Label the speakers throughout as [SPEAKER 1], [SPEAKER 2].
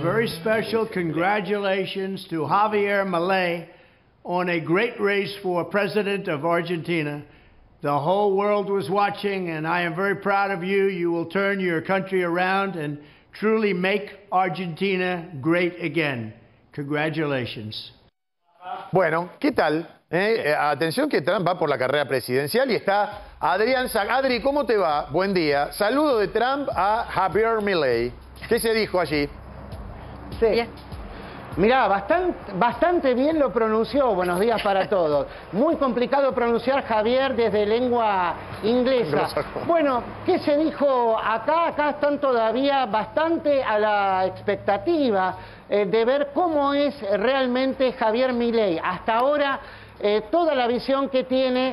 [SPEAKER 1] very special congratulations to Javier Milei on a great race for President of Argentina. The whole world was watching, and I am very proud of you. You will turn your country around and truly make Argentina great again. Congratulations.
[SPEAKER 2] Bueno, ¿qué tal? Atención que Trump va por la carrera presidencial y está Adrián Sack. Adri, ¿cómo te va? Buen día. Saludo de Trump a Javier Milei. ¿Qué se dijo allí?
[SPEAKER 3] Sí. Bien. Mirá, bastante bien lo pronunció. Buenos días para todos. Muy complicado pronunciar Javier desde lengua inglesa. Bueno, ¿qué se dijo acá? Acá están todavía bastante a la expectativa de ver cómo es realmente Javier Milei. Hasta ahora toda la visión que tiene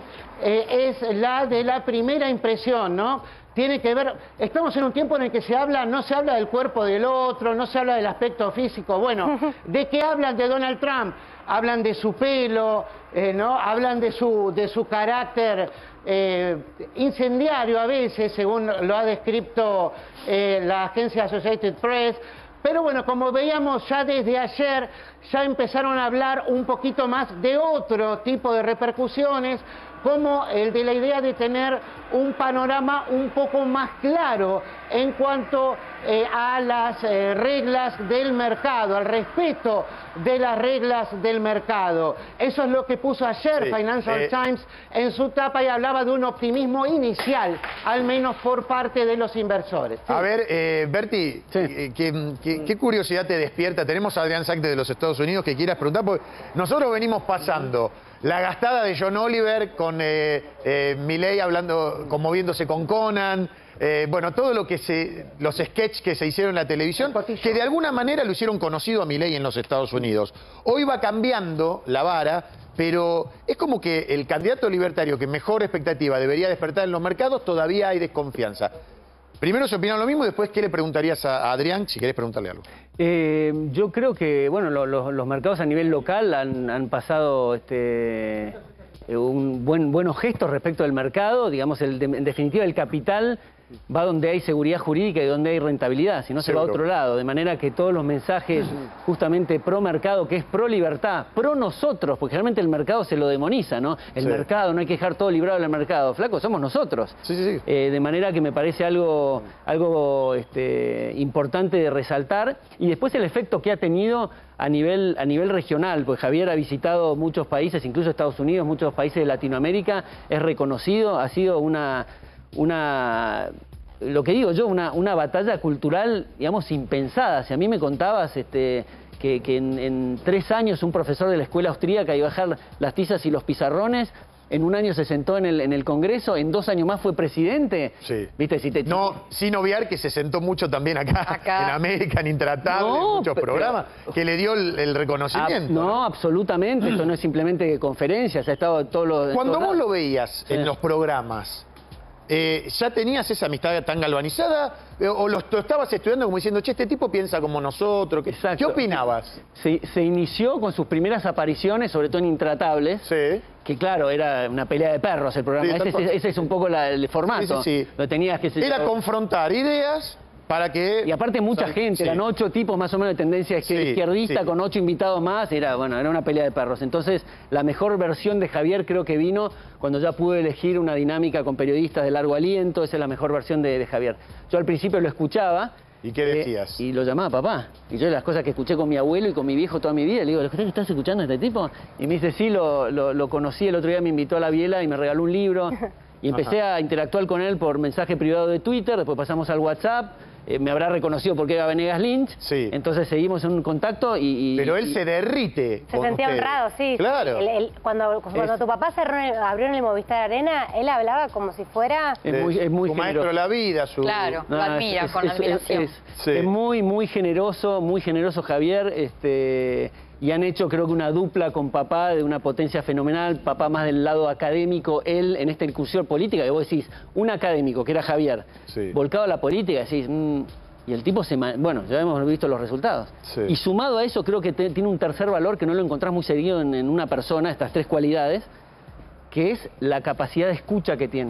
[SPEAKER 3] es la de la primera impresión, ¿no? Tiene que ver, estamos en un tiempo en el que no se habla del cuerpo del otro, no se habla del aspecto físico. Bueno, ¿de qué hablan de Donald Trump? Hablan de su pelo, ¿no? Hablan de su carácter incendiario a veces, según lo ha descrito la agencia Associated Press. Pero bueno, como veíamos ya desde ayer, ya empezaron a hablar un poquito más de otro tipo de repercusiones, como el de la idea de tener un panorama un poco más claro en cuanto a las reglas del mercado, al respeto de las reglas del mercado. Eso es lo que puso ayer Financial Times en su tapa y hablaba de un optimismo inicial, al menos por parte de los inversores.
[SPEAKER 2] A ver, Berti, ¿qué curiosidad te despierta? Tenemos a Adrián Sack de los Estados Unidos que quieras preguntar, porque nosotros venimos pasando la gastada de John Oliver con Milei hablando, conmoviéndose con Conan, bueno, todo lo que los sketches que se hicieron en la televisión, que de alguna manera lo hicieron conocido a Milei en los Estados Unidos. Hoy va cambiando la vara, pero es como que el candidato libertario que mejor expectativa debería despertar en los mercados, todavía hay desconfianza. Primero se opinan lo mismo y después, ¿qué le preguntarías a Adrián si querés preguntarle algo?
[SPEAKER 4] Yo creo que bueno, los mercados a nivel local han pasado buenos gestos respecto del mercado. Digamos, en definitiva, el capital va donde hay seguridad jurídica y donde hay rentabilidad, si no se va a otro lado. De manera que todos los mensajes justamente pro mercado, que es pro libertad, pro nosotros, porque realmente el mercado se lo demoniza, ¿no? El mercado, no hay que dejar todo librado del mercado. Flaco, somos nosotros. De manera que me parece algo importante de resaltar. Y después el efecto que ha tenido a nivel regional, pues Javier ha visitado muchos países, incluso Estados Unidos, muchos países de Latinoamérica, es reconocido, ha sido lo que digo yo, una batalla cultural, digamos, impensada. Si a mí me contabas que en 3 años un profesor de la escuela austríaca iba a bajar las tizas y los pizarrones, en 1 año se sentó en el Congreso, en 2 años más fue presidente. ¿Viste? No,
[SPEAKER 2] sin obviar que se sentó mucho también acá. En América, en Intratable, en muchos programas, que le dio el reconocimiento.
[SPEAKER 4] No, absolutamente. Esto no es simplemente conferencias, ha estado todos los...
[SPEAKER 2] Cuando vos lo veías en los programas, ¿ya tenías esa amistad tan galvanizada? ¿O lo estabas estudiando como diciendo, che, este tipo piensa como nosotros? ¿Qué opinabas?
[SPEAKER 4] Se inició con sus primeras apariciones, sobre todo en Intratables, que claro, era una pelea de perros el programa. Ese es un poco el formato. Lo tenías que
[SPEAKER 2] era confrontar ideas para que...
[SPEAKER 4] Y aparte mucha gente, eran 8 tipos más o menos de tendencia izquierdista, con 8 invitados más, era una pelea de perros. Entonces, la mejor versión de Javier creo que vino cuando ya pude elegir una dinámica con periodistas de largo aliento. Esa es la mejor versión de Javier. Yo al principio lo escuchaba.
[SPEAKER 2] ¿Y qué decías?
[SPEAKER 4] Y lo llamaba papá. Y yo las cosas que escuché con mi abuelo y con mi viejo toda mi vida, le digo, ¿estás escuchando a este tipo? Y me dice, sí, lo conocí, el otro día me invitó a la biela y me regaló un libro. Y empecé a interactuar con él por mensaje privado de Twitter, después pasamos al WhatsApp. Me habrá reconocido porque era Venegas Lynch, entonces seguimos en un contacto
[SPEAKER 2] Pero él se derrite.
[SPEAKER 5] Se sentía honrado, sí.
[SPEAKER 2] Claro.
[SPEAKER 5] Cuando tu papá abrió en el Movistar Arena, él hablaba como si fuera...
[SPEAKER 4] Es muy
[SPEAKER 2] su maestro de la vida.
[SPEAKER 6] Claro, lo admira con admiración.
[SPEAKER 4] Es muy generoso Javier, y han hecho creo que una dupla con papá de una potencia fenomenal, papá más del lado académico, él en esta incursión política, que vos decís, un académico que era Javier, volcado a la política, decís, y el tipo bueno, ya hemos visto los resultados. Y sumado a eso creo que tiene un tercer valor que no lo encontrás muy seguido en una persona, estas 3 cualidades, que es la capacidad de escucha que tiene.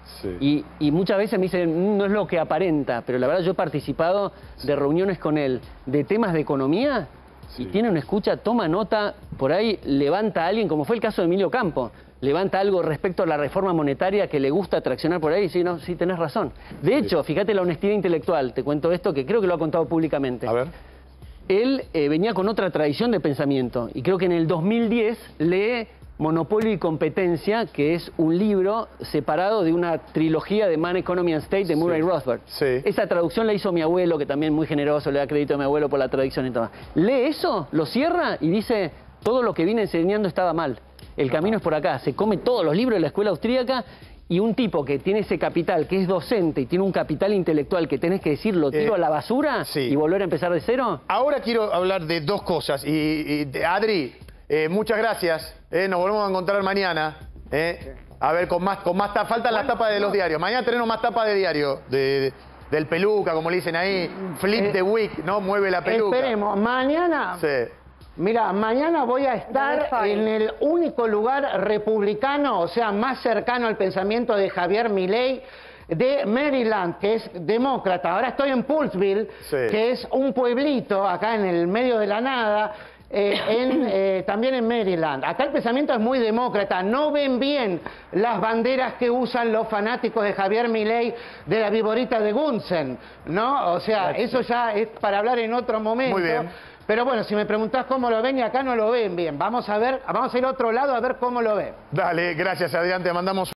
[SPEAKER 4] Sí. Y muchas veces me dicen, no es lo que aparenta, pero la verdad yo he participado de reuniones con él de temas de economía y tiene una escucha, toma nota, por ahí levanta a alguien, como fue el caso de Emilio Campo, levanta algo respecto a la reforma monetaria que le gusta traccionar por ahí y dice, no, sí, tenés razón. De hecho, fíjate la honestidad intelectual, te cuento esto que creo que lo ha contado públicamente.
[SPEAKER 2] A ver.
[SPEAKER 4] Él venía con otra tradición de pensamiento y creo que en el 2010 lee Monopolio y Competencia, que es un libro separado de una trilogía de Man, Economy and State de Murray Rothbard.
[SPEAKER 2] Sí.
[SPEAKER 4] Esa traducción la hizo mi abuelo, que también muy generoso, le da crédito a mi abuelo por la traducción y todo. Lee eso, lo cierra y dice, todo lo que vine enseñando estaba mal. El camino es por acá. Se come todos los libros de la escuela austríaca y un tipo que tiene ese capital, que es docente y tiene un capital intelectual que tenés que decir, lo tiro a la basura y volver a empezar de cero.
[SPEAKER 2] Ahora quiero hablar de dos cosas. Adri, muchas gracias. Nos volvemos a encontrar mañana. A ver, con más faltan las tapas de los diarios. Mañana tenemos más tapas de diario. Del peluca, como le dicen ahí. Flip the week, ¿no? Mueve la peluca.
[SPEAKER 3] Esperemos. Mañana...
[SPEAKER 2] Sí.
[SPEAKER 3] Mira, mañana voy a estar en el único lugar republicano, o sea, más cercano al pensamiento de Javier Milei, de Maryland, que es demócrata. Ahora estoy en Poolsville, que es un pueblito acá en el medio de la nada, también en Maryland. Acá el pensamiento es muy demócrata. No ven bien las banderas que usan los fanáticos de Javier Milei de la viborita de Gunsen, ¿no? O sea, eso ya es para hablar en otro momento.
[SPEAKER 2] Muy bien.
[SPEAKER 3] Pero bueno, si me preguntás cómo lo ven, y acá no lo ven bien. Vamos a ir a otro lado a ver cómo lo ven.
[SPEAKER 2] Dale, gracias Adrián, te mandamos